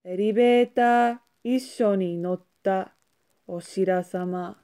エレベーター一緒に乗ったおしらさま。